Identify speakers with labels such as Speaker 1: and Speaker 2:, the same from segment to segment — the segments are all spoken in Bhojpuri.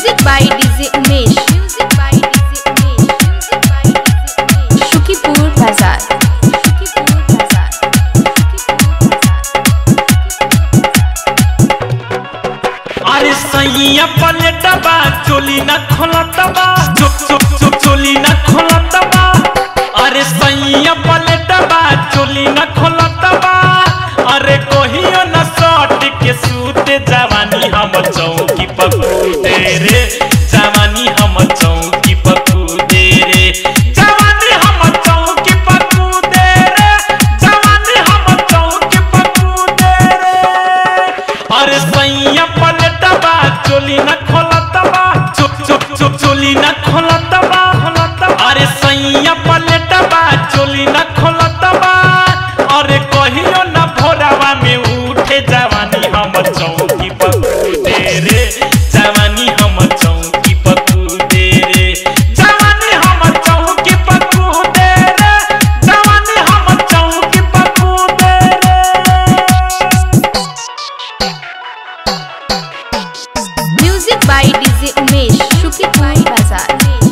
Speaker 1: Music by DJ Umesh. Music by DJ Umesh. Music by DJ Umesh. Shukipur बाजार।
Speaker 2: अरे सैया पलटबा चोली न खोलतबा चोली न खोलतबा। अरे सैया पलटबा चोली न खोलतबा। अरे कहियो न सट के सूते जवानी हम चौकी पकूदे रे। जवानी हम चौकी पकूदे रे। जवानी हम चौकी पकूदे रे। जवानी हम चौकी पकूदे रे। अरे सैया पलटबा चोली न खोलतबा चोली न खोलतबा। अरे सैया पलटबा चोली न खोलतबा। अरे कहियो न भोरवा में उठे जवानी हम चौकी पकूदे रे। जवानी हम चौकी पकूदे रे। जवानी हम चौकी पकूदे रे। जवानी हम चौकी पकूदे रे।
Speaker 1: Music by DJ Umesh. Shukipur बाजार।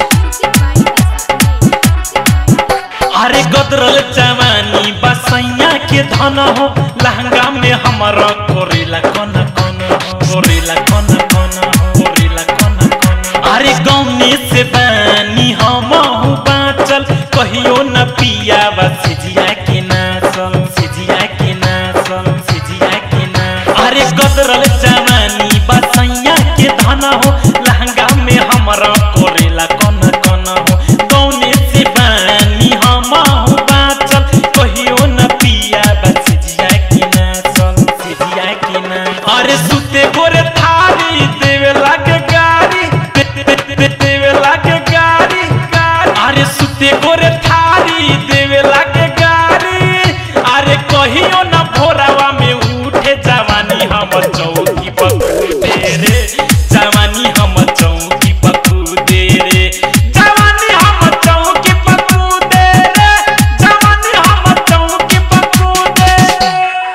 Speaker 2: अरे गदरल जवानी बसैया के धन हो। लहंगा में हमारा कोरेला कन कन कोरेला कन कन कोरेला कन कन। अरे गौने से बानी हम बाँचल कहियो न पिया सिजिया के नाचल सिजिया के नाचल सिजिया के नाचल। अरे गदरल जवानी बसैया के धन हो। लहंगा में हमारा कोरेला कन कन हो। गौने से बानी हम बाँचल कहियो न पिया सिजिया के नाचल सिजिया के नाचल। अरे सुते गोरे थारी देवे लागे गारी देवे लागे गारी। अरे सुते गोरे थारी देवे लागे गारी। अरे कहियो न भोरवा में उठे जवानी हम चौकी पकूदे रे। जवानी हम चौकी पकूदे रे। जवानी हम चौकी पकूदे रे। जवानी हम चौकी पकूदे रे।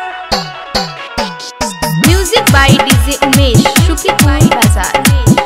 Speaker 1: Music by DJ Umesh. Shukipur बाजार।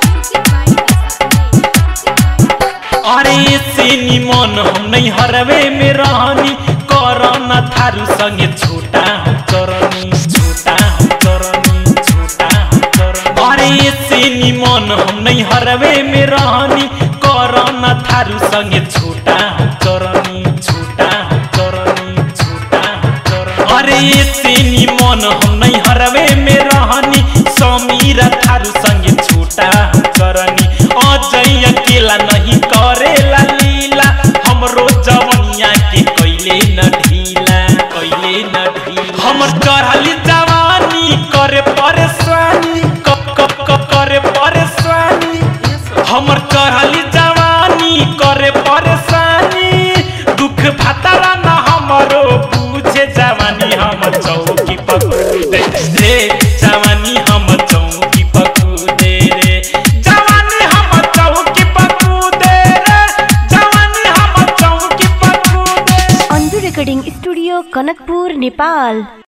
Speaker 2: अरे से निमन हम नहीं हरवे में रहनी। करना थारू संगे छोटा हम चरनी छोटा हम चरनी छोटा हम चरनी। अरे से निमन हम नहीं हरवे में रहनी। करना थारू संगे छोटा हम चरनी छोटा हम चरनी छोटा हम चरनी। अरे से निमन हम नहीं हरवे में रहनी। समीरा थारू संगे छोटा हम चरनी। अजय अकेला नहीं करेला लीला। हमरो जवनिया के कैले न ढीला कैले न ढीला। हमर चढ़ली जवानी करे परेशानी करे परेशानी। हमर चढ़ली जवानी करे परेशानी। दुख भतरा न हमरो पूछे जवानी हम चौकी पकूदे रे। जवानी हम चौकी पकूदे रे। जवानी हम चौकी पकूदे रे। जवानी हम चौकी पकूदे।
Speaker 3: Andu recording studio Kanakpur Nepal.